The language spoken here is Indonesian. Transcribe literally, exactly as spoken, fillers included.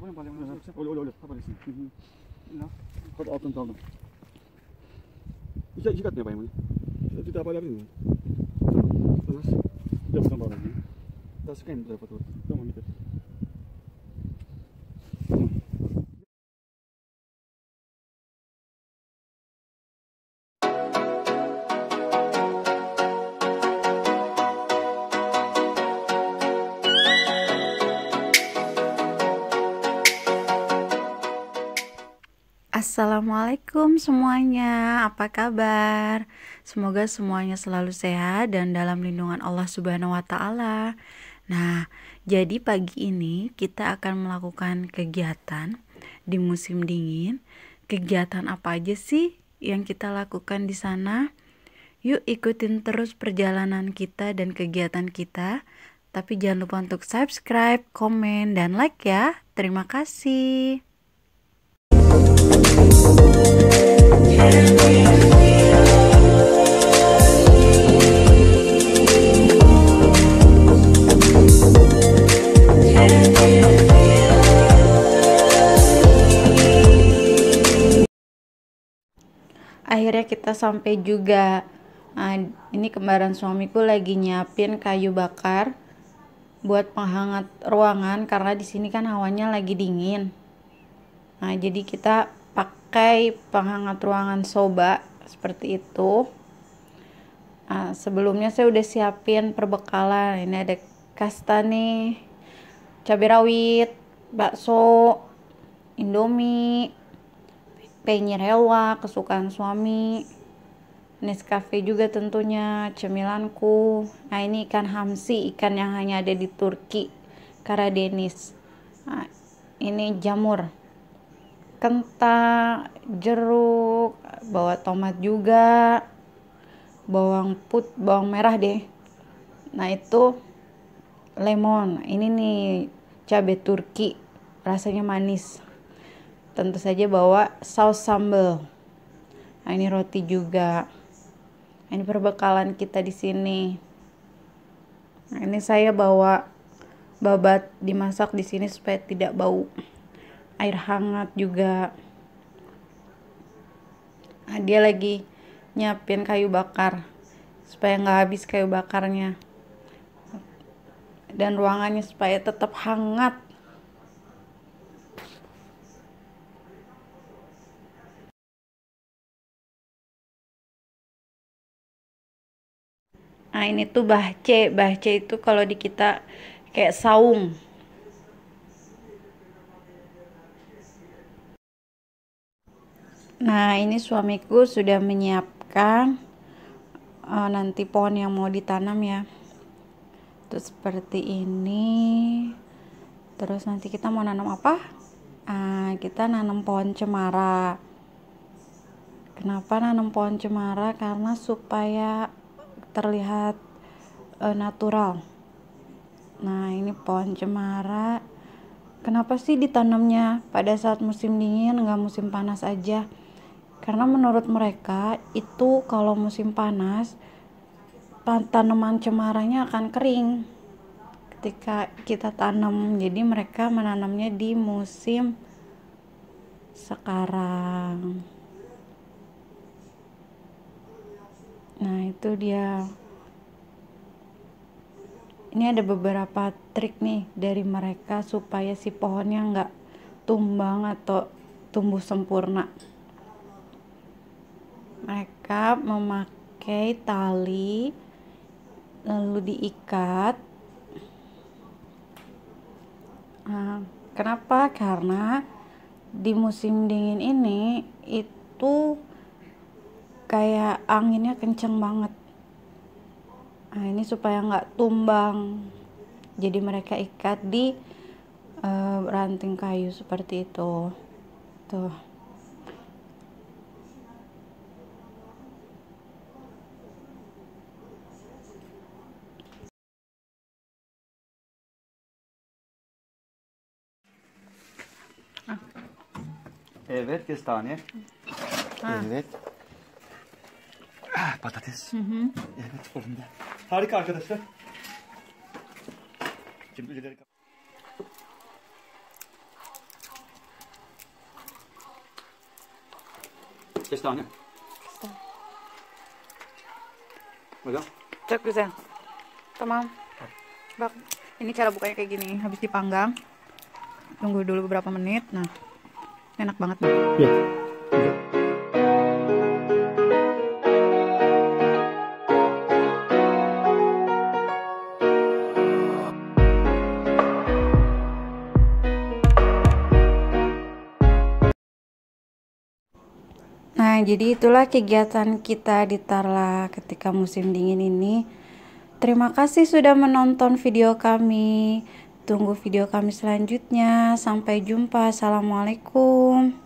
Kapalım palem. Öyle öyle öyle. Kapalısın. Hadi altın kaldım. İki, iki kat mı yapayım bunu? Bir daha bağlayabilir miyim? Tamam. Yapıdan bağlayayım. Daha sıkayım bu tarafa doğru. Tamam yeter. Assalamualaikum semuanya, apa kabar? Semoga semuanya selalu sehat dan dalam lindungan Allah Subhanahu wa Ta'ala. Nah, jadi pagi ini kita akan melakukan kegiatan di musim dingin. Kegiatan apa aja sih yang kita lakukan di sana? Yuk ikutin terus perjalanan kita dan kegiatan kita. Tapi jangan lupa untuk subscribe, komen, dan like ya. Terima kasih. Akhirnya kita sampai juga. Nah, ini kembaran suamiku lagi nyiapin kayu bakar buat penghangat ruangan karena di sini kan hawanya lagi dingin. Nah, jadi kita pakai penghangat ruangan soba seperti itu. Nah, sebelumnya saya udah siapin perbekalan. Ini ada kastane, cabai rawit, bakso, indomie, penyer hewa kesukaan suami, Nescafe juga tentunya, cemilanku. Nah, ini ikan hamsi, ikan yang hanya ada di Turki, Karadeniz. Nah, ini jamur, kentang, jeruk, bawa tomat juga, bawang put, bawang merah deh. Nah, itu lemon. Ini nih cabai Turki, rasanya manis. Tentu saja bawa saus sambal. Nah, ini roti juga. Nah, ini perbekalan kita di sini. Nah, ini saya bawa babat dimasak di sini supaya tidak bau. Air hangat juga. Nah, dia lagi nyiapin kayu bakar supaya nggak habis kayu bakarnya. Dan ruangannya supaya tetap hangat. Nah, ini tuh bahce. Bahce itu kalau di kita kayak saung. Nah, ini suamiku sudah menyiapkan uh, nanti pohon yang mau ditanam ya. Terus seperti ini. Terus nanti kita mau nanam apa? Uh, kita nanam pohon cemara. Kenapa nanam pohon cemara? Karena supaya terlihat uh, natural. Nah, ini pohon cemara. Kenapa sih ditanamnya pada saat musim dingin, nggak musim panas aja? Karena menurut mereka itu kalau musim panas tanaman cemaranya akan kering ketika kita tanam. Jadi mereka menanamnya di musim sekarang. Nah, itu dia. Ini ada beberapa trik nih dari mereka supaya si pohonnya nggak tumbang atau tumbuh sempurna. Mereka memakai tali lalu diikat. Nah, kenapa? Karena di musim dingin ini itu kayak anginnya kenceng banget. Nah, ini supaya nggak tumbang. Jadi mereka ikat di uh, ranting kayu seperti itu. Tuh. Evet, kestane. Ha. Evet. Ah, patates. Hı hı. Evet, fırında. Harika arkadaşlar. Şimdi ileri Testanya. Betul? Cek bisa. Teman. Bak. Ini cara bukanya kayak gini. Habis dipanggang. Tunggu dulu beberapa menit. Nah. Enak banget nih. Iya. Nah, jadi itulah kegiatan kita di Tarlak ketika musim dingin ini. Terima kasih sudah menonton video kami. Tunggu video kami selanjutnya. Sampai jumpa. Assalamualaikum.